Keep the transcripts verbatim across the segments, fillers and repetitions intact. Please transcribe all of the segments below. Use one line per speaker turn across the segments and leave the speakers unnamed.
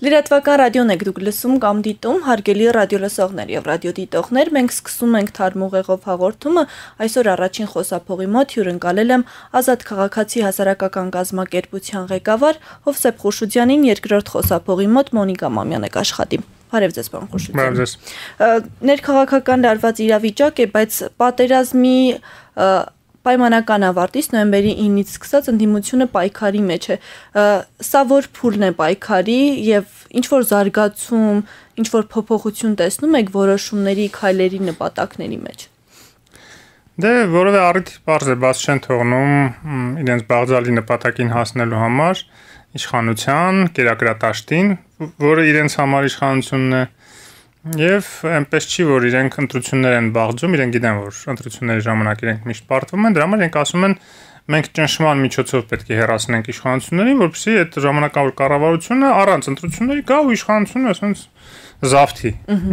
Լրատվական ռադիոն եք դուք լսում կամ դիտում, հարգելի ռադիոլսողներ եւ ռադիոդիտողներ, մենք սկսում ենք Թարմուղեղով հաղորդումը, այսօր առաջին խոսափողի մոտ հյուրընկալել եմ Ազատ քաղաքացի հասարակական կազմակերպության ղեկավար Հովսեփ Խուշուդյանին, երկրորդ խոսափողի մոտ Մոնիկա Մամյան եք աշխատի։ Բարև ձեզ, պարոն Խուշուդյան։
Բարև ձեզ։
Ներքաղաքական լարված իրավիճակ է, բայց պատերազմի պայմանական ավարտից նոյեմբերի ինից սկսած ընդդիմությունը պայքարի մեջ է։ Սա որ փուլն է պայքարի եւ ինչ որ զարգացում, ինչ որ փոփոխություն տեսնում եք որոշումների, քայլերի, նպատակների մեջ։
Դե որովե առիթ բարձ է, բաց չեն թողնում իրենց բաղձալի նպատակին հասնելու համար իշխանության, կերակրատաշտին, որը իրենց համար իշխանությունն է։ Եվ այնպես չի, որ իրենք ընտրություններ են բաղձում, իրենք գիտեն, որ ընտրությունների ժամանակ իրենք միշտ պարտվում են, դրա համար իրենք ասում են, մենք ճնշման միջոցով պետք է հեռացնենք իշխանություններին, որպեսզի այդ ժամանակավոր կառավարությունը առանց ընտրությունների գա ու իշխանությունը ասենց զավթի։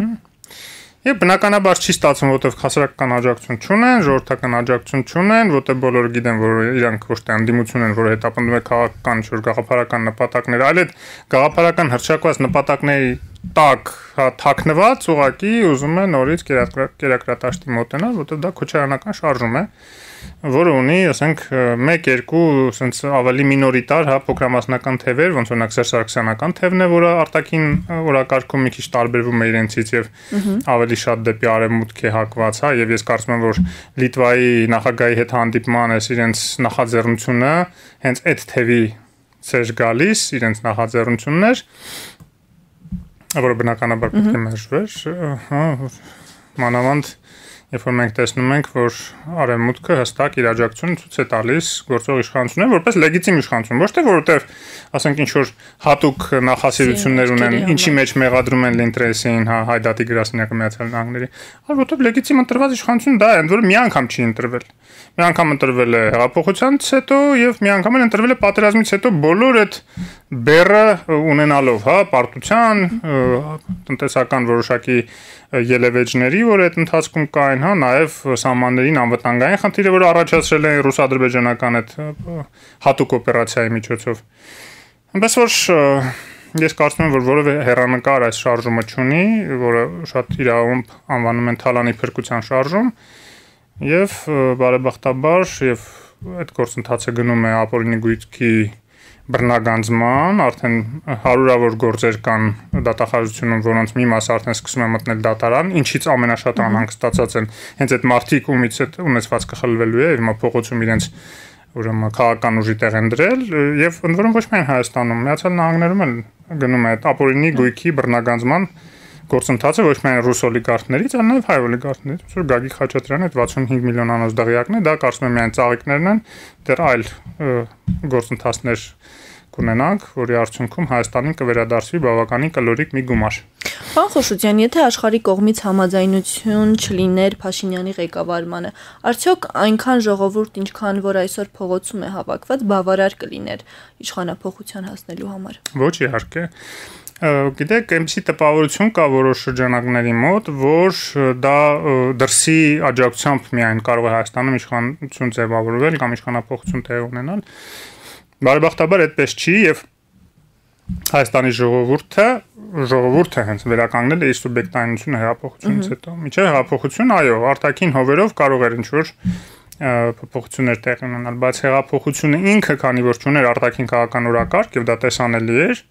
Եվ բնականաբար չի ստացվում, որտեղ հասարակական աջակցություն չունեն, ժողովրդական աջակցություն չունեն, որտեղ բոլորը գիտեն, որ իրանք ոչ թե անդիմություն են, որը հետապնդում է քաղաքական ինչ-որ գաղափարական նպատակներ, այլ այդ գաղափարական հռչակված նպատակների տակ թաքնված ուղղակի ուզում է նորից կերակրատաշտի մոտենալ, որտեղ դա քոչարանական շարժում է, որը ունի, ասենք, մեկ երկու ասենց ավելի մինորիտար, հա, փոքրամասնական թևեր, ոնց օրինակ Սերժ Սարգսյանական թևն է, որը արտաքին օրակարգում մի քիչ տարբերվում է իրենցից եւ ավելի շատ դեպի արևմուտք է հակված, հա, եւ ես կարծում եմ, որ Լիտվայի նախագահի հետ հանդիպման էս իրենց նախաձեռնությունը հենց այդ թևի ցեժ գալիս, իրենց նախաձեռնությունն էր, որը բնականաբար պետք է մերժվեր, հա, մանավանդ երբ որ մենք տեսնում ենք, որ արևմուտքը հստակ իր աջակցությունը ցույց է տալիս գործող իշխանություններին, որպես լեգիտիմ իշխանություն, ոչ թե որովհետև, ասենք, ինչ որ հատուկ նախասիրություններ ունեն, ինչի մեջ մեղադրում են Լինտրեսին, հա, Հայդատի գրասենյակը Միացյալ Նահանգների, այլ որովհետև լեգիտիմ ընտրված իշխանություն դա է, ընդ որում մի անգամ չի ընտրվել։ Մի անգամ ընտրվել է հեղափոխությանից հետո եւ մի անգամ էլ ընտրվել է պատերազմից հետո բոլոր այդ բեռը ունենալով, հա, պարտության, տնտեսական որոշակի ելևէջների, որ այդ ընթացքում կային, հա, նաև սահմաններին անվտանգային խնդիրը, որը առաջացրել է ռուս-ադրբեջանական այդ հատուկ օպերացիայի միջոցով։ Այնպես որ ես կարծում եմ, որ որևէ հեռանկար այս շարժումը չունի, որը շատ իրավամբ անվանում են թալանի փրկության շարժում, եւ բարեբախտաբար եւ այդ գործընթացը գնում է ապօրինի գույքի բռնագանձման, արդեն հարյուրավոր գործեր կան դատախազությունում, որոնց մի մասը արդեն սկսում է մտնել դատարան, ինչից ամենաշատը անհանգստացած են հենց այդ մարդիկ, ումից այդ ունեցվածքը խլվելու է, հիմա փողոցում իրենց ուրեմն քաղաքական ուժի տեղ են դրել եւ ընդ որում ոչ միայն Հայաստանում, Միացյալ Նահանգներում էլ գնում է այդ ապօրինի գույքի բռնագանձման գործընթացը ոչ միայն ռուս օլիգարխներից, այլ նաև հայ օլիգարխներից, որ Գագիկ Խաչատրյանը այդ վաթսունհինգ միլիոնանոց դղյակն է, դա կարծում եմ միայն ծաղիկներն են, դեռ այլ գործընթացներ կունենանք, որի արդյունքում Հայաստանին կվերադարձվի բավականին կլորիկ մի գումար։
Պարոն Խուշուդյան, եթե աշխարհի կողմից համաձայնություն չլիներ Փաշինյանի ղեկավարմանը, արդյոք այնքան ժողովուրդ, ինչքան որ այսօր փողոցում է հավաքված, բավարար կլիներ իշխանափոխության հասնելու համար։
Ոչ, իհարկե։ Գիտեք, այնպիսի տպավորություն կա որոշ շրջանակների մոտ, որ դա դրսի աջակցությամբ միայն կարող է Հայաստանում իշխանություն ձևավորվել կամ իշխանափոխություն տեղի ունենալ։ Բարեբախտաբար այդպես չի եւ Հայաստանի ժողովուրդը ժողովուրդը հենց վերականգնել է իր սուբյեկտայնությունը հեղափոխությունից հետո։ Միջև հեղափոխություն, այո, արտաքին հովերով կարող էր ինչ-որ փոփոխություններ տեղի ունենալ, բայց հեղափոխությունը ինքը, քանի որ չուներ արտաքին քաղաքական օրակարգ եւ դա տեսանելի էր,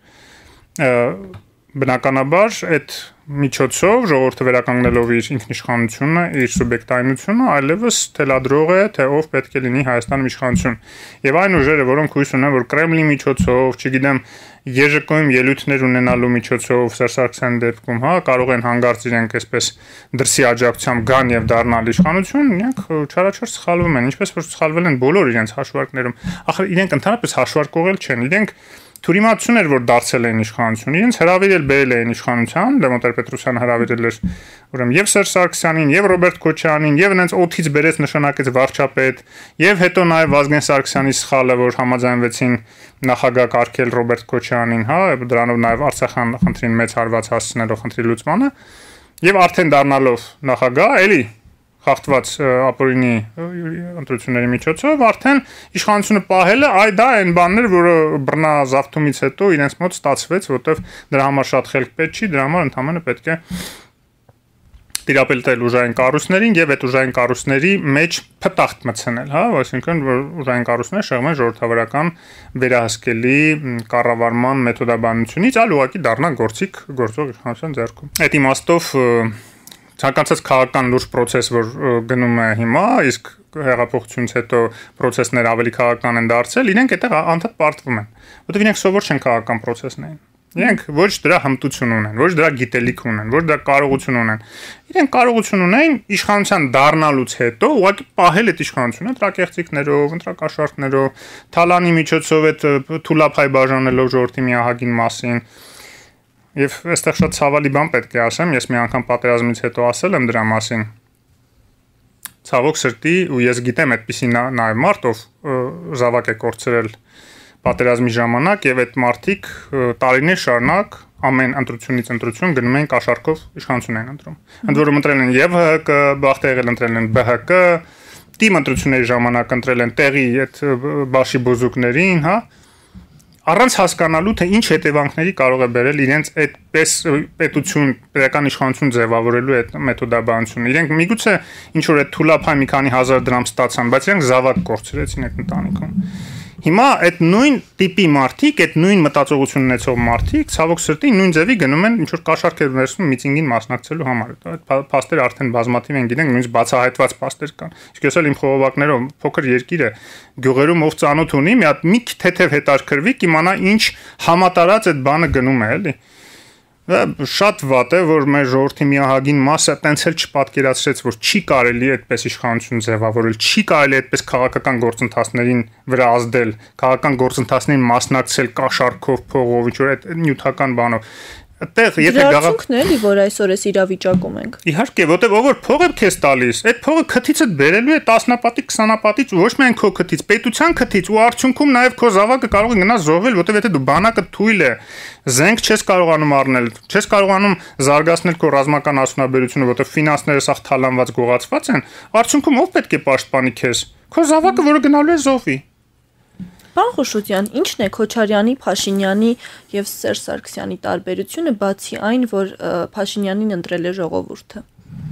բնականաբար այդ միջոցով ժողովուրդը վերականգնելով իր ինքնիշխանությունը, իր սուբյեկտայնությունը, այլևս թելադրող է, թե ով պետք է լինի Հայաստանում իշխանություն։ Եվ այն ուժերը, որոնք հույս ունեն, որ Կրեմլի միջոցով, չգիտեմ, Եժեկոյում ելույթներ ունենալու միջոցով, Սերժ Սարգսյանի դեպքում, հա, կարող են հանգարց իրենք այսպես դրսի աջակցությամբ գան եւ դառնալ իշխանություն, իրենք չարաչար սխալվում են, ինչպես որ սխալվել են բոլոր իրենց հաշվարկներում։ Ախր իրենք ընդհանրապես հաշվարկողել չեն, իրենք Թուրիմացություն էր, որ դարձել էին իշխանություն, իրենց հրավիրել բերել էին իշխանության, Լևոն Տեր-Պետրոսյանը հրավիրել էր ուրեմն եւ Սերժ Սարգսյանին, եւ Ռոբերտ Քոչարյանին, եւ նրանց օթից բերեց նշանակեց վարչապետ, եւ հետո նաեւ Վազգեն Սարգսյանի սխալը, որ համաձայնվեցին նախագահ կարգել Ռոբերտ Քոչարյանին, հա, դրանով նաեւ Արցախյան խնդրին մեծ հարված հասցնելով խնդրի լուծմանը, եւ արդեն դառնալով նախագահ, էլի խախտված ապօրինի ընտրությունների միջոցով արդեն իշխանությունը պահել է, այ դա այն բաններ, որը բռնազավթումից հետո իրենց մոտ ստացվեց, որտեվ դրա համար շատ խելք պետք չի, դրա համար ընդհանրապես պետք է տիրապետել ուժային կառույցներին եւ այդ ուժային կառույցների մեջ փտախտ մտցնել, հա, այսինքն որ ուժային կառույցները շեղում են ժողովրդավարական վերահսկելի կառավարման մեթոդաբանությունից, այլ ուղղակի դառնան գործիք գործող իշխանության ձեռքում։ Այդ իմաստով ցանկացած քաղաքական լուրջ process, որ գնում է հիմա, իսկ հեղափոխությունից հետո process-ները ավելի քաղաքական են դարձել, իրենք այդտեղ անդադ պարտվում են, որովհետև իրենք սովոր չեն քաղաքական process-ներին։ Իրենք ոչ դրա հմտություն ունեն, ոչ դրա գիտելիք ունեն, ոչ դրա կարողություն ունեն։ Իրենք կարողություն ունեն իշխանության դառնալուց հետո ուղղակի պահել այդ իշխանությունը տրակեղծիկներով, ընտրակաշառքներով, թալանի միջոցով այդ թուլափայ բաժանելով ժողովրդի միահագին մասին։ Եվ այստեղ շատ ցավալի բան պետք է ասեմ, ես մի անգամ պատերազմից հետո ասել եմ դրա մասին։ Ցավոք սրտի, ու ես գիտեմ այդպիսի նաև մարդ, ով զավակ է կորցրել պատերազմի ժամանակ եւ այդ մարդիկ տարիներ շարունակ ամեն ընտրությունից ընտրություն գնում են կաշառքով իշխանություն են ընտրում։ Ընդ որում ընտրել են եւ ՀՀԿ, բախտը եղել ընտրել են ԲՀԿ, թիմ ընտրությունների ժամանակ ընտրել են տեղի այդ բաշի բոզուկներին, հա, առանց հասկանալու թե ինչ հետևանքների կարող է բերել իրենց այդպես պետություն, պետական իշխանություն ձևավորելու այդ մեթոդաբանությունը։ Իրենք միգուցե ինչ որ այդ թուլափայ մի քանի հազար դրամ ստացան, բայց իրենք զավակ կորցրեցին այդ ընտանիքում։ Հիմա այդ նույն տիպի մարդիկ, այդ նույն մտածողություն ունեցող մարդիկ, ցավոք սրտի նույն ձևի գնում են ինչ որ կաշառքեր վերցնում միտինգին մասնակցելու համար։ Այդ փաստերը արդեն բազմաթիվ են գիտենք, նույնիսկ բացահայտված փաստեր կան։ Իսկ ես էլ իմ խողովակներով փոքր երկիր է, գյուղերում ով ծանոթ ունի, մի հատ մի թեթև հետաքրքրվի, կիմանա ինչ համատարած այդ բանը գնում է, էլի։ Շատ վատ է, որ մեր ժողովրդի միահագին մասը տենց էլ չպատկերացրեց, որ չի կարելի այդպես իշխանություն ձևավորել, չի կարելի այդպես քաղաքական գործընթացներին վրա ազդել, քաղաքական գործընթացներին մասնակցել կաշառքով, փողով, ինչ որ այդ նյութական բանով։ Այդտեղ եթե
գաղափարն էլի, որ այսօր էս իրավիճակում ենք։
Իհարկե, որտեղ ով որ փող է քեզ տալիս, այդ փողը քթիցդ բերելու է տասնապատիկ, քսանապատիկ, ոչ միայն քո քթից, պետության քթից ու արդյունքում նաև քո զավակը կարող է գնալ զոհվել, որտեղ եթե դու բանակը թույլ է, զենք չես կարողանում առնել, չես կարողանում զարգացնել քո ռազմական ասունաբերությունը, որտեղ ֆինանսները սաղ թալանված գողացված են, արդյունքում ով պետք է պաշտպանի քեզ։ Քո զավակը, որը գնալու է զոհվի։
Պարոն Խուշուտյան, ի՞նչն է Քոչարյանի, Փաշինյանի եւ Սերժ Սարգսյանի տարբերությունը, բացի այն, որ Փաշինյանին ընտրել է ժողովուրդը։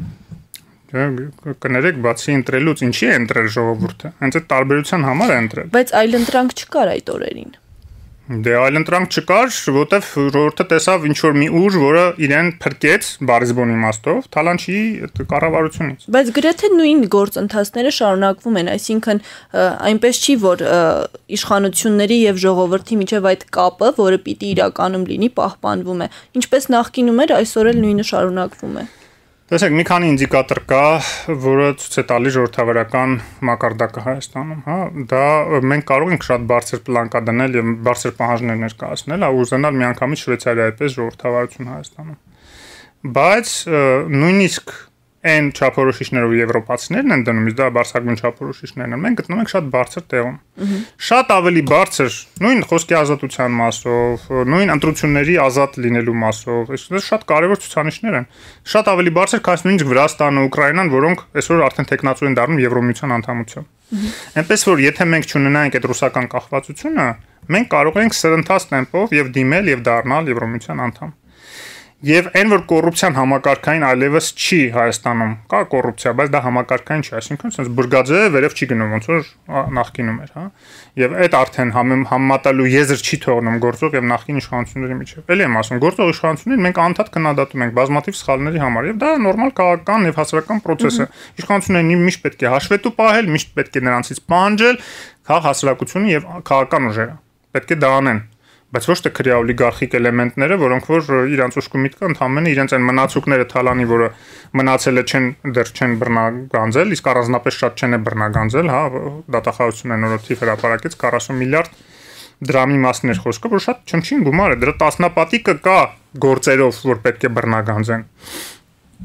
Կներեք, բացի ընտրելուց, ինչի է ընտրել ժողովուրդը։ Հենց այդ տարբերության համար է ընտրել։
Բայց այլ ընտրանք չկար այդ օրերին։
Դե այլ ընտրանք չկար, որտեվ ժողովուրդը տեսավ ինչ որ մի ուժ, որը իրեն փրկեց բարձբոն իմաստով թալանչի կառավարությունից։
Բայց գրեթե նույն գործընթացները շարունակվում են, այսինքն այնպես չի, որ իշխանությունների եւ ժողովրդի միջև այդ կապը, որը պիտի իրականում լինի, պահպանվում է։ Ինչպես նախկինում էր, այսօր էլ նույնը շարունակվում է։
Տեսեք, մի քանի ինդիկատոր կա, որը ցույց է տալիս ժողովրդավարական մակարդակը Հայաստանում, հա, դա մենք կարող ենք շատ բարձր պլանկա դնել եւ բարձր պահանջներ ներկայացնել, ու ուզենալ միանգամից Շվեյցարիայի պես ժողովրդավարություն Հայաստանում։ Բայց նույնիսկ այն չափորոշիչներով եվրոպացիներն են դնում, իսկ դա բարձրագույն չափորոշիչներն են, մենք գտնում ենք շատ բարձր տեղում։ Շատ ավելի բարձր, նույն խոսքի ազատության մասով, նույն ընտրությունների ազատ լինելու մասով, այսինքն շատ կարևոր ցուցանիշներ են։ Շատ ավելի բարձր, քան նույնիսկ Վրաստանը, Ուկրաինան, որոնք այսօր արդեն տեխնացու են դառնում Եվրոմիության անդամությամբ։ Այնպես որ եթե մենք չունենայինք այդ ռուսական կախվածությունը, մենք կարող ենք սրընթաց տեմպով եւ դիմել եւ դառնալ Եվրոմիության անդամ։ Եվ այն որ կոռուպցիան համակարգային այլևս չի Հայաստանում, կա կոռուպցիա, բայց դա համակարգային չի, այսինքն sense բուրգաձե վերև չի գնում, ոնց որ նախկինում էր, հա։ Եվ այդ արդեն համեմատելու եզր չի թողնում գործող եւ նախկին իշխանությունների միջեւ։ Էլի եմ ասում, գործող իշխանություններին մենք անդադ քննադատում ենք բազմաթիվ սխալների համար, եւ դա նորմալ քաղաքական եւ հասարակական process է։ Իշխանություններին միշտ պետք է հաշվետու պահել, միշտ պետք է նրանցից պահանջել քաղաք հասարակությունը եւ քաղաքական ուժերը։ Պետք է դա անեն։ Բայց ոչ թե քրեա օլիգարխիկ էլեմենտները, որոնք որ իրանց ուշքի միտքը ընդհանրապես իրենց այն մնացուկները թալանի, որը մնացել է չեն դեռ չեն բռնագանձել, իսկ առանձնապես շատ չեն է բռնագանձել, հա, դատախազությունը նորոթիվ հրապարակեց քառասուն միլիարդ դրամի մասն էր խոսքը, որ շատ չնչին գումար է, դրա տասնապատիկը կա գործերով, որ պետք է բռնագանձեն։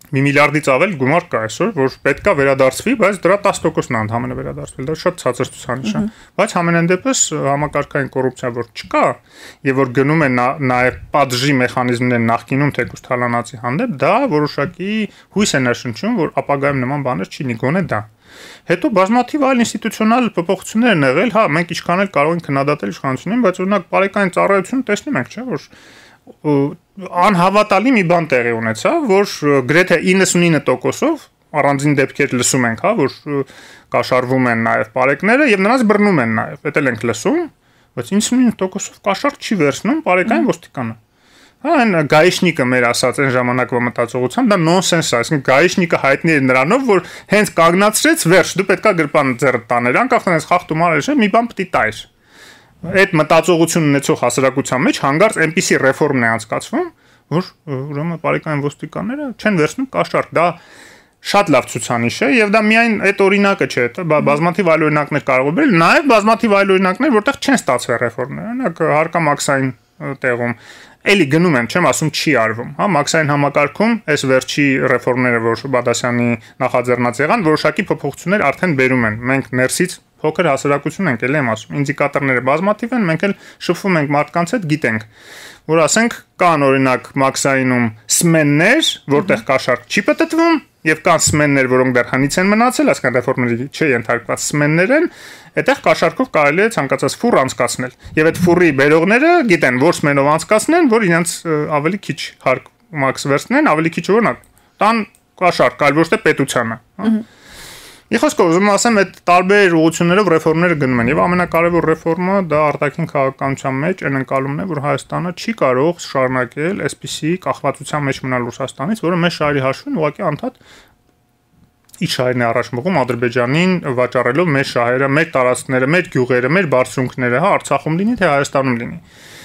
մի միլիարդից ավել գումար կա այսօր, որ պետքա վերադարձվի, բայց դրա տասը տոկոսն է ընդհանրապես վերադարձվել, դա շատ ցածր ցուցանիշ է, բայց համենայն դեպս համակարգային կոռուպցիա որ չկա եւ որ գնում է նաեւ պատժի մեխանիզմներ նախկինում թեկուզ թալանացի հանդեպ, դա որոշակի հույս է ներշնչում, որ ապագայում նման բաներ չի լինի, գոնե դա։ Հետո բազմաթիվ այլ ինստիտուցիոնալ փոփոխություններ են եղել, հա, մենք ինչքան էլ կարող ենք քննադատել իշխանությունին, բայց օրինակ բարեկային ծառայություն տեսնում ենք, չէ՞, որ անհավատալի մի բան տեղի ունեցավ, որ գրեթե իննսունինը տոկոսով առանձին դեպքեր լսում ենք, հա, որ կաշառվում են նաև բարեկները եւ նրանց բռնում են նաև, դա էլ ենք լսում, բայց իննսունինը տոկոսով կաշառք չի վերցնում բարեկային ոստիկանը։ Հա, այն գայիշնիկը մեր ասած այն ժամանակվա մտածողությամբ դա նոնսենս է, այսինքն գայիշնիկը հայտնի է նրանով, որ հենց կանգնացրեց վերջ, դու պետքա գրպանը ձեռդ տաներ, անկախ նրանից խախտում արել չէ, մի բան պետք է տայր։ Այդ մտածողություն ունեցող հասարակության մեջ հանգարց այնպիսի ռեֆորմն է անցկացվում, որ ուրեմն բարեկային ոստիկանները չեն վերցնում կաշառք, դա շատ լավ ցուցանիշ է եւ դա միայն այդ օրինակը չէ, բազմաթիվ այլ օրինակներ կարող է բերել, նաեւ բազմաթիվ այլ օրինակներ, որտեղ չեն ստացվել ռեֆորմներ, օրինակ հարկամաքսային տեղում էլի գնում են, չեմ ասում չի արվում, հա, մաքսային համակարգում այս վերջի ռեֆորմները, որ Բադասյանի նախաձեռնած եղան, որոշակի փոփոխություններ արդեն բերում են։ Մենք ներսից փոքր հասարակություն ենք, ելի եմ ասում, ինդիկատորները բազմաթիվ են, մենք էլ շփվում ենք մարդկանց հետ, գիտենք, որ ասենք կան օրինակ մաքսայինում սմեններ, որտեղ կաշառք չի պատտվում, եւ կան սմեններ, որոնք դեռ հնից են մնացել, այսինքն ռեֆորմների չի ենթարկված սմեններ են, այդտեղ կաշառքով կարելի է ցանկացած ֆուր անցկացնել։ Եվ այդ ֆուրի բերողները գիտեն, որ սմենով անցկացնեն, որ իրենց ավելի քիչ հարկ մաքս վերցնեն, ավելի քիչ օրինակ տան կաշառք, այլ ոչ թե պետությանը, հա։ Իխոսքով ուզում ասեմ, այդ տարբեր ուղղություններով ռեֆորմները գնում են եւ ամենակարևոր ռեֆորմը դա արտաքին քաղաքականության մեջ այն ընկալումն է, որ Հայաստանը չի կարող շարունակել այսպիսի կախվածության մեջ մնալ Ռուսաստանից, որը մեր շահերի հաշվին ուղղակի անդադ ի շահերն է առաջ մղում Ադրբեջանին վաճառելով մեր շահերը, մեր տարածքները, մեր գյուղերը, մեր բարձունքները, հա, Արցախում լինի թե Հայաստանում լինի։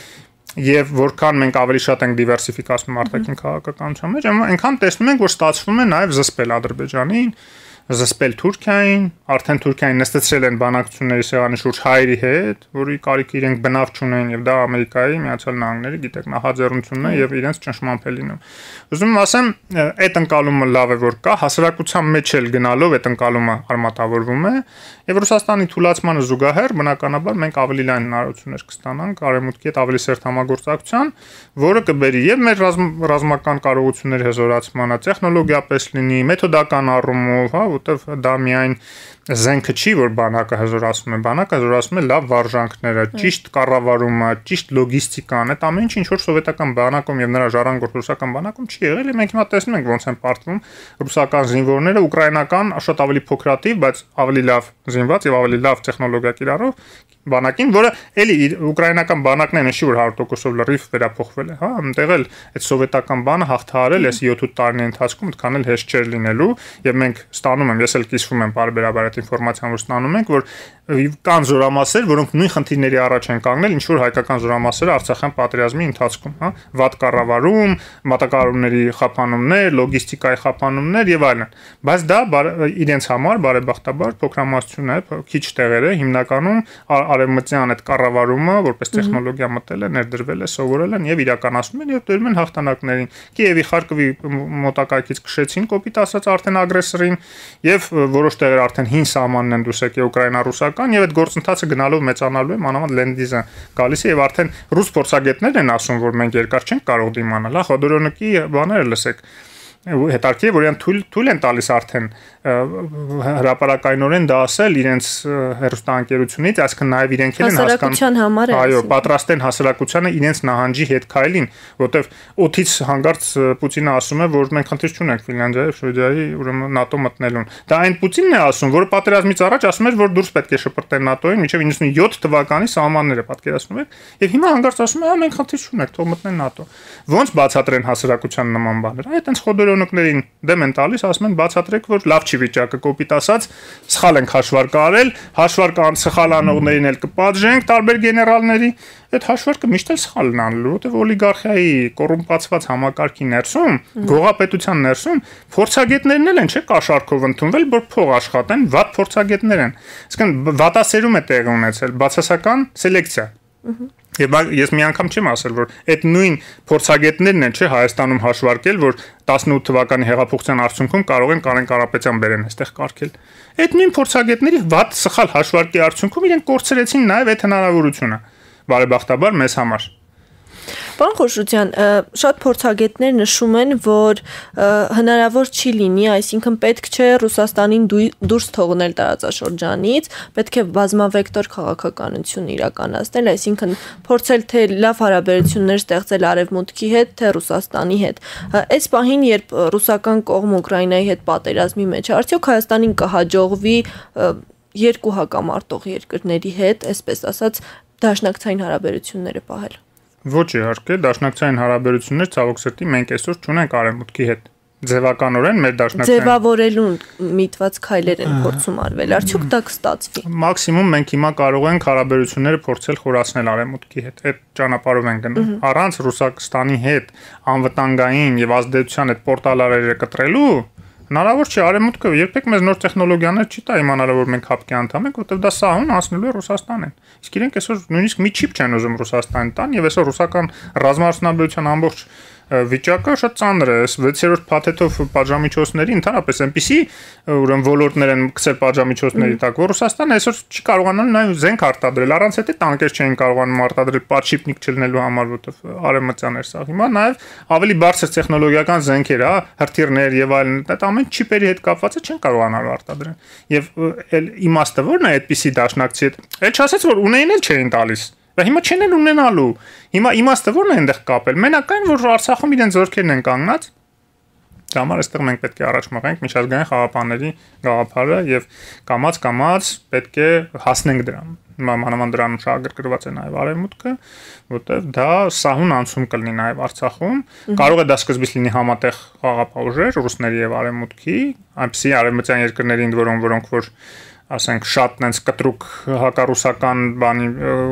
Եվ որքան մենք ավելի շատ ենք դիվերսիֆիկացնում արտաքին քաղաքականության մեջ, այնքան տեսնում ենք, որ ստացվում է նաեւ զսպել Ադրբեջանին, զսպել Թուրքիային, արդեն Թուրքիային նստեցրել են բանակցությունների սեղանի շուրջ հայերի հետ, որի կարիք իրենք բնավ չունեն եւ դա Ամերիկայի Միացյալ Նահանգների, գիտեք, նախաձեռնությունն է եւ իրենց ճնշմամբ է լինում։ Ուզում եմ ասեմ, այդ ընկալումը լավ է որ կա, հասարակության մեջ էլ գնալով այդ ընկալումը արմատավորվում է եւ Ռուսաստանի թուլացմանը զուգահեռ բնականաբար մենք ավելի լայն հնարավորություններ կստանանք արևմուտքի հետ ավելի սերտ համագործակցության, որը կբերի եւ մեր ռազմական կարողությունների հզորացմանը, տեխնոլոգիապես լինի, մեթոդական առումով, հա, որտեվ դա միայն զենքը չի, որ բանակը հզորացնում է, բանակը հզորացնում է լավ վարժանքները, ճիշտ կառավարումը, ճիշտ լոգիստիկան, այդ ամեն ինչ ինչ որ սովետական բանակում եւ նրա ժառանգորդ ռուսական բանակում չի եղել, մենք հիմա տեսնում ենք ոնց են պարտվում ռուսական զինվորները ուկրաինական շատ ավելի փոքրատիվ, բայց ավելի լավ զինված եւ ավելի լավ տեխնոլոգիա կիրառող բանակին, որը էլի ուկրաինական բանակն են ինչի որ հարյուր տոկոսով լրիվ վերափոխվել է, հա, այնտեղ էլ այդ սովետական բանը հաղթահարել այս յոթ տարիների ընթացքում այդքան էլ հեշտ չէր լինելու եւ մենք ստանում եմ, ես էլ կիսվում եմ բարբերաբար այդ ինֆորմացիան, որ ստանում ենք, որ կան զորամասեր, որոնք նույն խնդիրների առաջ են կանգնել, ինչ որ հայկական զորամասերը Արցախյան պատերազմի ընթացքում, հա, վատ կառավարում, մատակարարումների խափանումներ, լոգիստիկայի խափանումներ եւ այլն։ Բայց դա իրենց համար բարեբախտաբար փոքրամասնություն է, քիչ տեղեր է, հիմնականում արևմտյան այդ կառավարումը, որպես տեխնոլոգիա մտել է, ներդրվել է, սովորել են եւ իրականացնում են եւ դերում են հաղթանակներին։ Կիևի, Խարկովի մոտակայքից քշեցին, կոպիտ ասած, արդեն ագրեսորին եւ որոշ տեղեր արդեն հին սահմանն են դուսեկի ուկրաինա-ռուսական եւ այդ գործընթացը գնալով մեծանալու է, մանավանդ լենդիզը գալիս է եւ արդեն ռուս փորձագետներն են ասում, որ մենք երկար չենք կարող դիմանալ, հա, Խոդորոնիկի բաները լսեք։ Հետարքի որ իրեն թույլ թույլ են տալիս արդեն հրապարակայնորեն դա ասել իրենց հերոստանգերությունից, այսինքն նաև իրենք են
հասկանում,
այո, պատրաստ են հասարակությանը իրենց նահանջի հետ քայլին, որտեվ օթից հանգարց Պուտինը ասում է, որ մենք խնդիր չունենք Ֆինլանդիայի, Շվեդիայի, ուրեմն ՆԱՏՕ մտնելուն։ Դա այն Պուտինն է ասում, որը պատերազմից առաջ ասում էր, որ դուրս պետք է շպրտեն ՆԱՏՕ-ին, մինչև իննսունյոթ թվականի սահմանները պատկերացնում եք, եւ հիմա հանգարց ասում է, հա մենք խնդիր չունենք, թող մտնեն ՆԱՏՕ։ Ոնց բացատրեն հասարակության նման բաներ։ Այդ այնց խոդորոնիկներին դեմ են տալիս, ասում են բացատրեք, որ լավ չի վիճակը, կոպիտ ասած, սխալ ենք հաշվարկ արել, հաշվարկան սխալ անողներին էլ կպատժենք տարբեր գեներալների, այդ հաշվարկը միշտ էլ սխալն անելու, որտեղ օլիգարխիայի կոռումպացված համակարգի ներսում, գողապետության ներսում փորձագետներն էլ են, չէ՞, կաշառքով ընդունվել, որ փող աշխատեն, վատ փորձագետներ են։ Իսկն վատասերում է տեղի ունեցել, բացասական սելեկցիա։ Եվ ես մի անգամ չեմ ասել, որ այդ նույն փորձագետներն են, չէ, Հայաստանում հաշվարկել, որ տասնութ թվականի հեղափոխության արդյունքում կարող են Կարեն Կարապետյան բերեն այստեղ կարգել։ Այդ նույն փորձագետների վատ սխալ հաշվարկի արդյունքում իրենք կորցրեցին նաև այդ հնարավորությունը։ Բարեբախտաբար մեզ համար։
Պարոն Խոշորյան, շատ փորձագետներ նշում են, որ հնարավոր չի լինի, այսինքն պետք չէ Ռուսաստանին դուրս թողնել տարածաշրջանից, պետք է բազմավեկտոր քաղաքականություն իրականացնել, այսինքն փորձել թե լավ հարաբերություններ ստեղծել Արևմուտքի հետ, թե Ռուսաստանի հետ։ Այս պահին, երբ ռուսական կողմը Ուկրաինայի հետ պատերազմի մեջ է, արդյոք Հայաստանին կհաջողվի երկու հակամարտող երկրների հետ, այսպես ասած, դաշնակցային հարաբերությունները պահել։
Ոչ իհարկե, դաշնակցային հարաբերություններ ցավոք սրտի մենք այսօր չունենք Արևմուտքի հետ։ Ձևականորեն մեր դաշնակցային
ձևավորելու միտված քայլեր են փորձում արվել, արդյոք դա կստացվի։
Մաքսիմում մենք հիմա կարող ենք հարաբերությունները փորձել խորացնել Արևմուտքի հետ։ Այդ ճանապարհով են գնում։ Առանց Ռուսաստանի հետ անվտանգային եւ ազդեցության այդ պորտալները կտրելու հնարավոր չի Արևմուտքը երբեք մեզ նոր տեխնոլոգիաներ չի տա իմանալով որ մենք հապկի անդամ ենք, որովհետև դա սահուն անցնելու է Ռուսաստանին։ Իսկ իրենք այսօր նույնիսկ մի չիպ չեն ուզում Ռուսաստանին տան եւ այսօր ռուսական ռազմաարդյունաբերության ամբողջ վիճակը շատ ծանր է, վեցերորդ փաթեթով պատժամիջոցների ընդհանրապես այնպիսի ուրեմն ոլորտներ են գցել պատժամիջոցների տակ, որ Ռուսաստանը այսօր չի կարողանում նաև զենք արտադրել, առանց այդ տանկեր չեն կարողանում արտադրել պատշիպնիկ չլինելու համար, որովհետև արևմտյան էր սա։ Հիմա նաև ավելի բարձր տեխնոլոգիական զենքեր, հա, հրթիռներ եւ այլն, այդ ամեն չիպերի հետ կապվածը չեն կարողանալու արտադրել։ Եվ այլ իմաստը ո՞րն է այդպիսի դաշնակցի հետ։ Էլ չասեց որ ունեին էլ չէին տալիս։ Բայց հիմա չեն էլ ունենալու։ Հիմա իմաստը ո՞րն է այնտեղ կապել։ Մենակ այն որ Արցախում իրեն զորքերն են կանգնած։ Դա համար այստեղ մենք պետք է առաջ մղենք միջազգային խաղապանների գաղափարը եւ կամած-կամած պետք է հասնենք դրան։ Հիմա մանավանդ դրանում շահագրգռված է նաեւ Արևմուտքը, որտեղ դա սահուն անցում կլինի նաեւ Արցախում։ Կարող է դա սկզբից լինի համատեղ խաղապահուժեր ռուսների եւ Արևմուտքի, այնպիսի արևմտյան երկրների ընդ որոնք որոնք որ ասենք շատ նենց կտրուկ հակառուսական բանի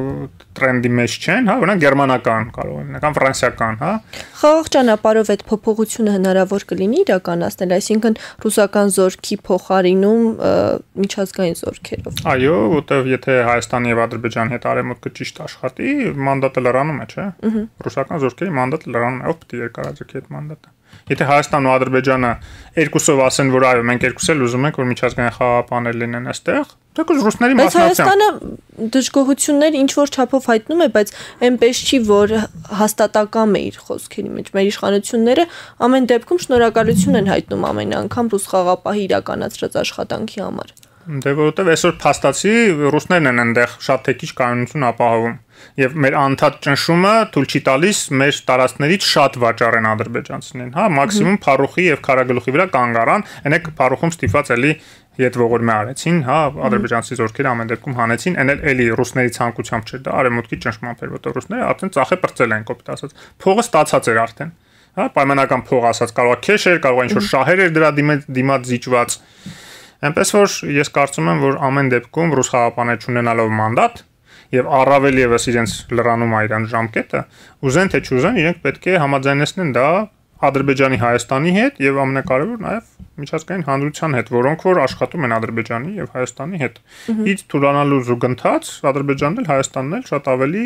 տրենդի մեջ չեն, հա, օրինակ գերմանական կարող է լինել կամ ֆրանսիական, հա։
Խաղաղ ճանապարհով այդ փոփոխությունը հնարավոր կլինի իրականացնել, այսինքն ռուսական զորքի փոխարինում միջազգային զորքերով։
Այո, որտեղ եթե Հայաստանի եւ Ադրբեջանի հետ Արևմուտքը ճիշտ աշխատի, մանդատը լրանում է, չէ՞։ Ռուսական զորքերի մանդատը լրանում է, ով պետք է երկարաձգի այդ մանդատը։ Եթե Հայաստանն ու Ադրբեջանը երկուսով ասեն, որ այո, մենք երկուս էլ ուզում ենք, որ միջազգային խաղապաներ լինեն այստեղ, թեկուզ ռուսների մասնակցությամբ։
Բայց Հայաստանը դժգոհություններ ինչ որ չափով հայտնում է, բայց այնպես չի, որ հաստատակամ է իր խոսքերի մեջ։ Մեր իշխանությունները ամեն դեպքում շնորհակալություն են հայտնում ամեն անգամ ռուս խաղապահի իրականացրած աշխատանքի համար։
Դե որովհետև այսօր փաստացի ռուսներն են այնտեղ շատ թեկիչ կայունություն ապահովում եւ մեր անդադ ճնշումը թույլ չի տալիս մեր տարածքներից շատ վաճառեն ադրբեջանցիներին, հա, մաքսիմում Փարուխի եւ Քարագլուխի վրա կանգ առան, այնեք Փարուխում ստիպված էլի ետ ողորմե արեցին, հա, ադրբեջանցի զորքերը ամեն դեպքում հանեցին, այն էլ էլի ռուսների ցանկությամբ չէր, դա արևմուտքի ճնշմամբ էր, որտեղ ռուսները արդեն ծախե պրծել են կոպիտ ասած, փողը ստացած էր արդեն, հա, պայմանական փող ասած, կարող է քեշ էր, կարող է ինչ-որ շահեր էր դրա դիմաց զիջված։ Այնպես որ ես կարծում եմ, որ ամեն դեպքում ռուս խաղապաներ չունենալով մանդատ եւ առավել եւս իրենց լրանում է իրան ժամկետը, ուզեն թե չուզեն, իրենք պետք է համաձայնեցնեն դա Ադրբեջանի Հայաստանի հետ եւ ամենակարևոր նաեւ միջազգային հանրության հետ, որոնք որ աշխատում են Ադրբեջանի եւ Հայաստանի հետ։ Իդ թուլանալու զուգընթաց Ադրբեջանն էլ Հայաստանն էլ շատ ավելի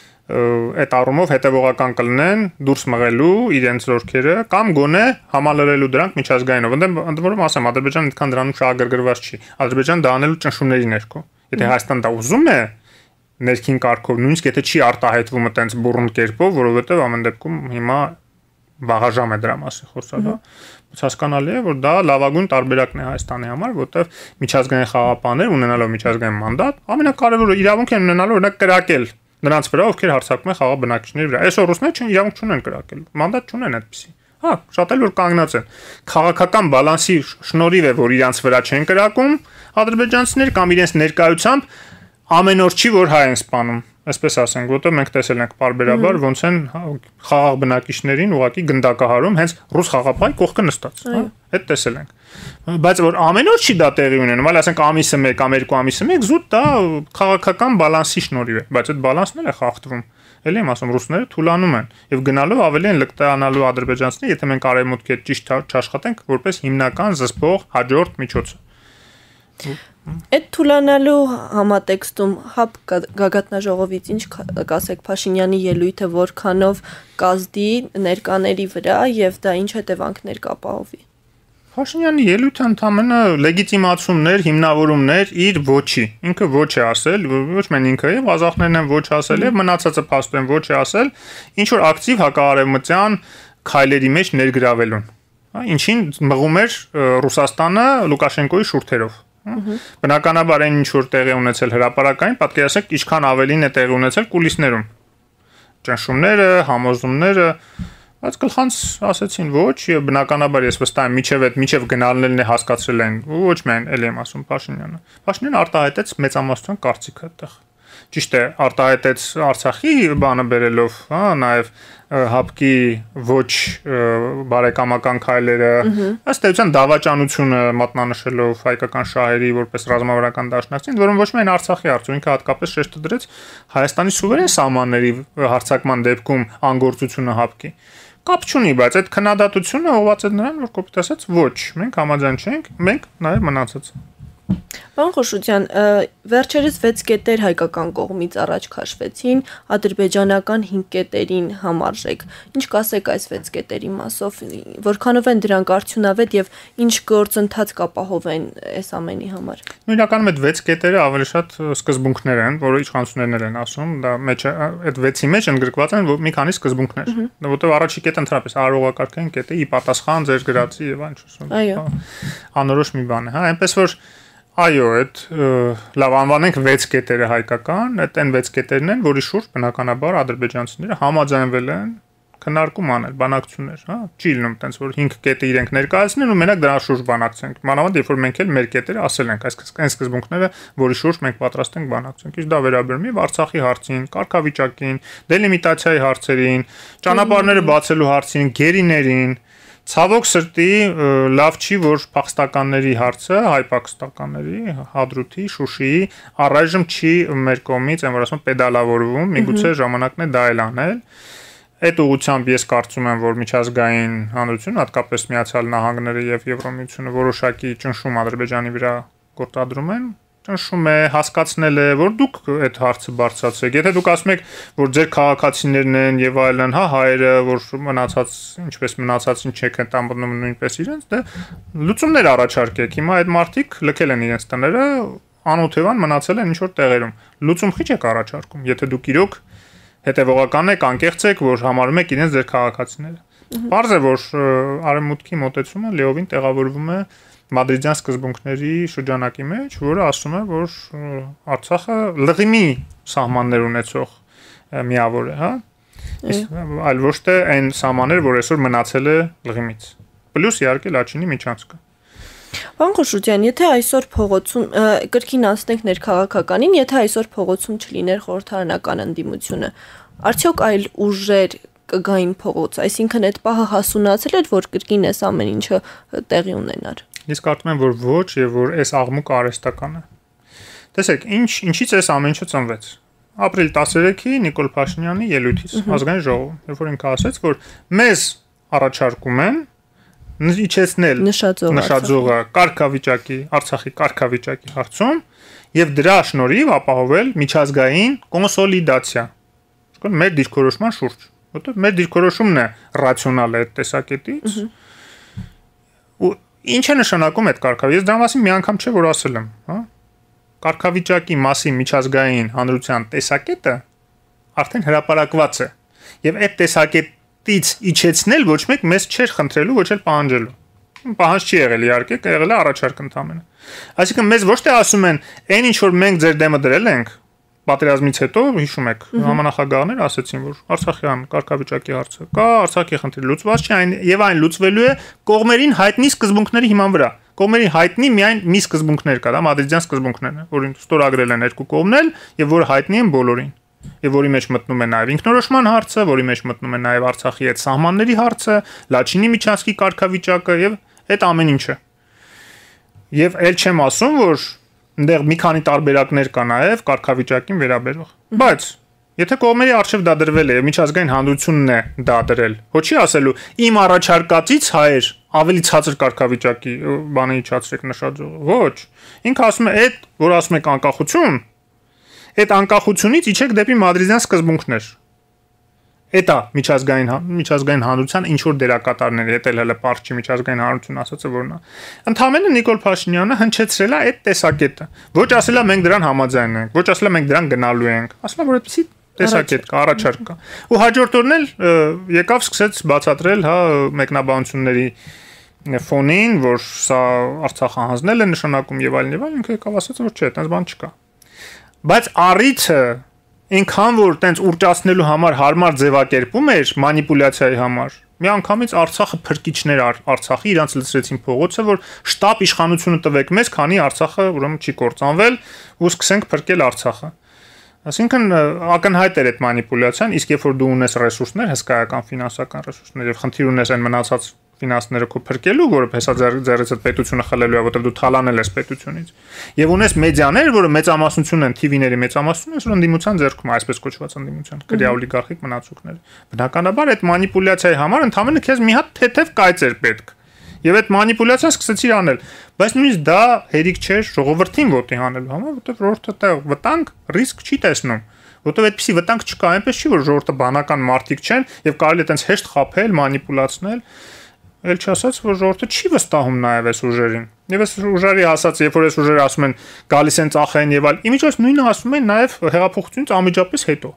այդ առումով հետևողական կլինեն դուրս մղելու իրենց զորքերը կամ գոնե համալրելու դրանք միջազգայինով։ Ընդ որում ասեմ, Ադրբեջանը այդքան դրանում շահագրգռված չի։ Ադրբեջանը դա անելու ճնշումների ներքո։ Եթե Հայաստանը դա ուզում է ներքին կարգով, նույնիսկ եթե չի արտահայտվում այտենց բուրըն կերպով, որովհետև ամեն դեպքում հիմա բաղաժամ է դրա մասին խոսալը։ Բայց հասկանալի է, որ դա լավագույն տարբերակն է Հայաստանի համար, որտեղ միջազգային խաղապաներ ունենալով միջազգային մանդատ, ամենակարևորը իրավունք են ունենալու օրինակ կրակել նրանց վրա, ովքեր հարձակվում են խաղաղ բնակիչների վրա։ Այսօր ռուսները չեն իրավունք չունեն կրակել, մանդատ չունեն այդպեսի։ Հա, շատ էլ որ կանգնած են։ Քաղաքական բալանսի շնորհիվ է, որ իրանց վրա չեն կրակում ադրբեջանցիներ կամ իրենց ներկայությամբ ամեն օր չի որ հայ են սպանում, այսպես ասենք, որտեղ մենք տեսել ենք բարբերաբար ոնց են խաղաղ բնակիչներին ուղակի գնդակահարում հենց ռուս խաղապահի կողքը նստած, հա, այդ տեսել ենք։ Բայց որ ամեն օր չի դա տեղի ունենում, այլ ասենք ամիսը մեկ կամ երկու ամիսը մեկ զուտ դա քաղաքական բալանսի շնորհիվ է, բայց այդ բալանսն էլ է խախտվում։ Էլի եմ ասում, ռուսները թուլանում են եւ գնալով ավելի են լկտանալու ադրբեջանցիները, եթե մենք արևմուտքի հետ ճիշտ չաշխատենք որպես հիմնական զսպող հաջորդ միջոց։
Այդ թուլանալու համատեքստում հապ գագաթնաժողովից ինչ կասեք Փաշինյանի ելույթը որքանով կազդի ներկաների վրա եւ դա ինչ հետևանքներ կապահովի։
Փաշինյանի ելույթը ընդհանրապես լեգիտիմացումներ, հիմնավորումներ իր ոչի։ Ինքը ոչ է ասել, ոչ մեն ինքը եւ ազախներն են ոչ ասել եւ մնացածը փաստորեն ոչ է ասել, ինչ որ ակտիվ հակարևմտյան քայլերի մեջ ներգրավելուն։ Ինչին մղում էր Ռուսաստանը Լուկաշենկոյի շուրթերով։ Բնականաբար այն ինչ որ տեղի ունեցել հրապարակային, պատկերացրեք, ինչքան ավելին է տեղի ունեցել կուլիսներում։ Ճնշումները, համոզումները, բայց գլխանց ասեցին ոչ, եւ բնականաբար ես վստահ եմ, միջև այդ միջև գնալներն է հասկացրել են, ոչ միայն էլի եմ ասում Փաշինյանը։ Փաշինյանը արտահայտեց մեծամասնության կարծիքը այդտեղ։ Ճիշտ է, արտահայտեց Արցախի բանը բերելով, հա, նաև հապկի ոչ բարեկամական քայլերը, ըստ էության դավաճանությունը մատնանշելով հայկական շահերի որպես ռազմավարական դաշնակցին, որոնք ոչ միայն Արցախի հարցում, ինքը հատկապես շեշտը դրեց Հայաստանի սուվերեն սահմանների հարձակման դեպքում անգործությունը հապկի։ Կապ չունի, բայց այդ քննադատությունը ուղղված է նրան, որ կոպիտ ասած ոչ, մենք համաձայն չենք, մենք նաև մնացած
Պարոն Խոշոյան, վերջերս վեց կետեր հայկական կողմից առաջ քաշվեցին, ադրբեջանական հինգ կետերին համարժեք։ Ինչ կասեք այս վեց կետերի մասով, որքանով են դրանք արդյունավետ եւ ինչ գործընթաց կապահովեն այս ամենի համար։
Իրականում այդ վեց կետերը ավելի շատ սկզբունքներ են, որը իշխանություններն են ասում, դա մեջը այդ վեցի մեջ ընդգրկված են մի քանի սկզբունքներ, որովհետեւ առաջի կետը ընդհանրապես արարողակարգային կետ է, ի պատասխան ձեր գրածի եւ այն չուսում։
Այո։
Անորոշ մի բան է, հա, այնպես որ Այո, այդ լավ անվանենք վեց կետերը հայկական, այդ այն վեց կետերն են, որի շուրջ բնականաբար ադրբեջանցիները համաձայնվել են քննարկում անել, բանակցություններ, հա, չի լինում տենց որ հինգ կետը իրենք ներկայացնեն ու մենակ դրա շուրջ բանակցենք։ Մանավանդ երբ որ մենք էլ մեր կետերը ասել ենք, այս սկզբունքները, որի շուրջ մենք պատրաստ ենք բանակցենք։ Իսկ դա վերաբերում է Արցախի հարցին, կարգավիճակին, դելիմիտացիայի հարցերին, ճանապարհները բացելու հարցին, գերիներին Ցավոք սրտի լավ չի, որ փախստականների հարցը, հայ փախստականների, Հադրութի, Շուշիի առայժմ չի մեր կողմից, այն որ ասում պետալավորվում, միգուցե ժամանակն է դա էլ անել։ Այդ ուղղությամբ ես կարծում եմ, որ միջազգային հանրությունը, հատկապես Միացյալ Նահանգները եւ Եվրոմիությունը որոշակի ճնշում Ադրբեջանի վրա գործադրում են։ Ճնշում է, հասկացնել է, որ դուք այդ հարցը բարձրացրեք։ Եթե դուք ասում եք, որ ձեր քաղաքացիներն են եւ այլն, հա, հայերը, որ մնացած, ինչպես մնացածին չեք ընդամբնում նույնպես իրենց, դե լուծումներ առաջարկեք։ Հիմա այդ մարդիկ լքել են իրենց տները, անօթևան մնացել են ինչ որ տեղերում։ Լուծում խիչ եք առաջարկում, եթե դուք իրոք հետեւողական եք, անկեղծ եք, որ համարում եք իրենց ձեր քաղաքացիները։ Պարզ է, որ արևմուտքի մոտեցումը լիովին տեղավորվում է Մադրիդյան սկզբունքների շրջանակի մեջ, որը ասում է, որ Արցախը լղիմի սահմաններ ունեցող միավոր է, հա։ Այլ ոչ թե այն սահմանները, որ այսօր մնացել է լղիմից։ Պլյուս իհարկե Լաչինի միջանցքը։
Պարոն Խոշոյան, եթե այսօր փողոցում կրկին անցնենք ներքաղաքականին, եթե այսօր փողոցում չլիներ խորհրդարանական ընդդիմությունը, արդյոք այլ ուժեր կգային փողոց, այսինքն այդ պահը հասունացել էր, որ կրկին այս ամեն ինչը տեղի ունենար։
Ես կարծում եմ, որ ոչ եւ որ այս աղմուկը արհեստական է։ Տեսեք, ինչ ինչից այս ամեն ինչը ծնվեց։ Ապրիլ տասներեքի Նիկոլ Փաշինյանի ելույթից ազգային ժողովում, երբ որ ինքը ասաց, որ մեզ առաջարկում են իջեցնել նշաձողը կարգավիճակի, Արցախի կարգավիճակի հարցում եւ դրա շնորհիվ ապահովել միջազգային կոնսոլիդացիա։ Այսինքն մեր դիրքորոշման շուրջ, որտեղ մեր դիրքորոշումն է ռացիոնալ է այդ տեսակետից։ Ու ինչ է նշանակում այդ կարգավիճակը։ Ես դրա մասին մի անգամ չէ որ ասել եմ, հա։ Կարգավիճակի մասին միջազգային հանրության տեսակետը արդեն հրապարակված է։ Եվ այդ տեսակետից իջեցնել ոչ մեկ մեզ չէր խնդրելու, ոչ էլ պահանջելու։ Պահանջ չի եղել իհարկե, եղել է առաջարկ ընդամենը։ Այսինքն մեզ ոչ թե ասում են, այն ինչ որ մենք ձեր դեմը դրել ենք, պատերազմից հետո հիշում եք, համանախագահներ ասացին, որ Արցախյան կարգավիճակի հարցը կա, Արցախի խնդիրը լուծված չէ, այն եւ այն լուծվելու է կողմերին հայտնի սկզբունքների հիման վրա։ Կողմերին հայտնի միայն մի սկզբունքներ կա, դա Մադրիդյան սկզբունքներն են, որին ստորագրել են երկու կողմն էլ եւ որ հայտնի են բոլորին։ Եվ որի մեջ մտնում է նաեւ ինքնորոշման հարցը, որի մեջ մտնում է նաեւ Արցախի այդ սահմանների հարցը, Լաչինի միջանցքի կարգավիճակը եւ այդ ամեն ինչը։ Եվ ել չեմ ասում, որ այնտեղ մի քանի տարբերակներ կա նաև կարգավիճակին վերաբերող։ Բայց Եթե կողմերի արժև դա դրվել է եւ միջազգային հանրությունն է դա դրել, ոչ չի ասելու իմ առաջարկածից հայեր ավելի ցածր կարգավիճակի բանը իջացրեք նշաձողը։ Ոչ։ Ինքը ասում է, այդ որ ասում եք անկախություն, այդ անկախությունից իջեք դեպի մադրիդյան սկզբունքներ։ Էտա միջազգային միջազգային հանրության ինչ որ դերակատարներ է, դա հələ պարզ չի միջազգային հանրություն ասած է որ նա։ Ընդհանրապես Նիկոլ Փաշինյանը հնչեցրել է այդ տեսակետը։ Ոչ ասելա մենք դրան համաձայն ենք, ոչ ասելա մենք դրան գնալու ենք, ասելա որ այդպեսի տեսակետ կա, առաջարկ կա։ Ու հաջորդ օրն էլ եկավ սկսեց բացատրել, հա, մեկնաբանությունների ֆոնին, որ սա Արցախը հանձնել է նշանակում եւ այլն եւ այլն, ինքը եկավ ասաց որ չէ, այդպես բան չկա։ Բայց առիթը ինքան որ տենց ուրճացնելու համար հարմար ձևակերպում էր մանիպուլյացիայի համար։ Մի անգամից Արցախը փրկիչներ Արցախի իրանց լցրեցին փողոցը, որ շտապ իշխանությունը տվեք մեզ, քանի Արցախը ուրեմն չի կործանվել, ու սկսենք փրկել Արցախը։ Այսինքն ակնհայտ էր այդ մանիպուլյացիան, իսկ երբ որ դու ունես ռեսուրսներ, հսկայական ֆինանսական ռեսուրսներ եւ խնդիր ունես այն մնացած ֆինանսները քո փրկելու, որը հեսա ձեռից այդ պետությունը խլելու է, որովհետեւ դու թալանել ես պետությունից։ Եվ ունես մեդիաներ, որը մեծամասնությունն են, թի վիների մեծամասնությունն է, ընդդիմության ձեռքում, այսպես կոչված ընդդիմության, քրեա օլիգարխիկ մնացուկներ։ Բնականաբար այդ մանիպուլյացիայի համար ընդհանրապես քեզ մի հատ թեթև կայծեր պետք։ Եվ այդ մանիպուլյացիան սկսեցիր անել, բայց նույնիսկ դա հերիք չէր ժողովրդին ոտի հանելու համար, որովհետեւ ժողովուրդը դա վտանգ, ռիսկ չի տեսնում, որովհետեւ այդպեսի վտանգ չկա, այնպես չի որ ժողովուրդը բանական մարտիկ չեն եւ կարելի է տենց հեշտ խաբել, մանիպուլացնել, ել չասած որ ժողովուրդը չի վստահում նաեւ այս ուժերին։ Եվ այս ուժերի ասած, երբ որ այս ուժերը ասում են գալիս են ծախեն եւ այլ, իմիջիայս նույնը ասում են նաեւ հեղափոխությունից անմիջապես հետո։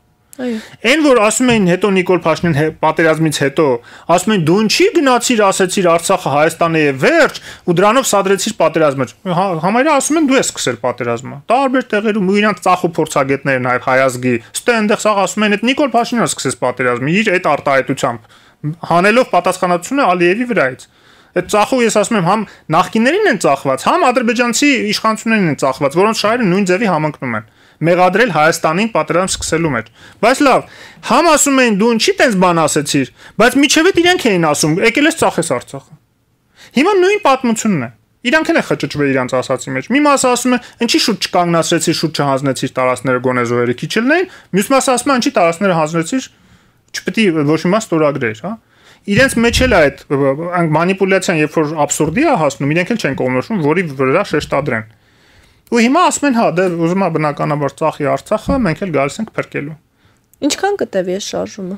Այն որ ասում էին հետո Նիկոլ Փաշինյան պատերազմից հետո, ասում են դու ինչի գնացիր, ասեցիր Արցախը Հայաստան է եւ վերջ, ու դրանով սադրեցիր պատերազմը։ Համարյա ասում են դու ես սկսել պատերազմը։ Տարբեր տեղերում ու իրանք ծախու փորձագետներ նաեւ հայազգի, ստե այնտեղ սաղ ասում են այդ Նիկոլ Փաշինյանը սկսեց պատերազմը, իր այդ արտահայտությամբ, հանելով պատասխանատվությունը Ալիևի վրայից։ Այդ ծախու ես ասում եմ համ նախկիններին են ծախված, համ ադրբեջանցի իշխանություններին են ծախված, որոնց շահերը նույն ձևի համընկնում են։ Մեղադրել Հայաստանին պատերազմ սկսելու մեջ։ Բայց լավ, համ ասում էին դու ինչի տես բան ասեցիր, բայց միջև այդ իրենք էին ասում, եկել ես ծախես Արցախը։ Հիմա նույն պատմությունն է։ Իրանք են խճճվել իրանց ասացի մեջ։ Մի մասը ասում է, ինչի շուտ չկանգնացրեցիր, շուտ չհանձնեցիր տարածքները գոնե զոհերի քիչելներին, մյուս մասը ասում է, ինչի տարածքները հանձնեցիր, չպետք է ոչ մի մաս ստորագրեր, հա։ Իրենց մեջ էլ է այդ մանիպուլյացիան, երբ որ աբսուրդի է հասնում, իրենք էլ չեն կողմնորոշում, որի վրա շեշտադրեն։ Ու հիմա ասում են, հա, դե ուզում եմ բնականաբար ծախի Արցախը, մենք էլ գալիս ենք փրկելու։
Ինչքան կտևի այս շարժումը։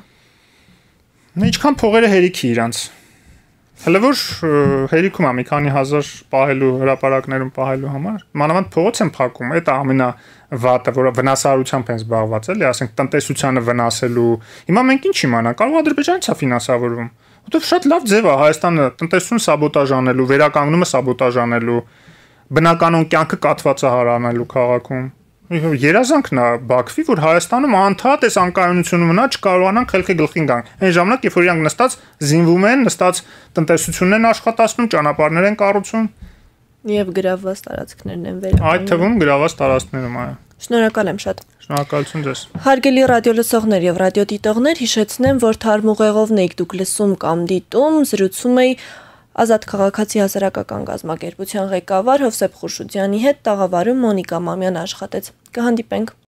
Ինչքան փողերը հերիքի իրանց։ Հələ որ հերիքում է մի քանի հազար պահելու հրապարակներում պահելու համար, մանավանդ փողոց են փակում, այդ ամենավատը, որը վնասարությամբ են զբաղված, էլի, ասենք տնտեսությանը վնասելու։ Հիմա մենք ինչ իմանանք, կարող Ադրբեջանից է ֆինանսավորվում։ Որտեվ շատ լավ ձև է Հայաստանը տնտեսություն սաբոտաժ անելու, վերականգնումը սաբոտաժ անելու, բնականon կյանքը կատվածահար անելու քաղաքում։ Երազանքն է Բաքվի, որ Հայաստանում անդադ էս անկայունությունը մնա չկարողանան խելքի գլխին գան։ Այն ժամանակ, երբ որ իրանք նստած զինվում են, նստած տնտեսությունն են աշխատացնում, ճանապարհներ են կառուցում
եւ գրավված տարածքներն են վերականգնում։
Այդ թվում գրավված տարածքներում, այո։
Շնորհակալ եմ շատ։
Շնորհակալություն ձեզ։
Հարգելի ռադիոլսողներ եւ ռադիոդիտողներ, հիշեցնեմ, որ թարմ ուղեղովն եք դուք լսում կամ դիտում, զրուցում էի Ազատ քաղաքացի հասարակական գազམ-ակերպության ղեկավար Հովսեփ Խուրշուդյանի հետ, տաղավարում Մոնիկա Մամյան աշխատեց։ Կհանդիպենք։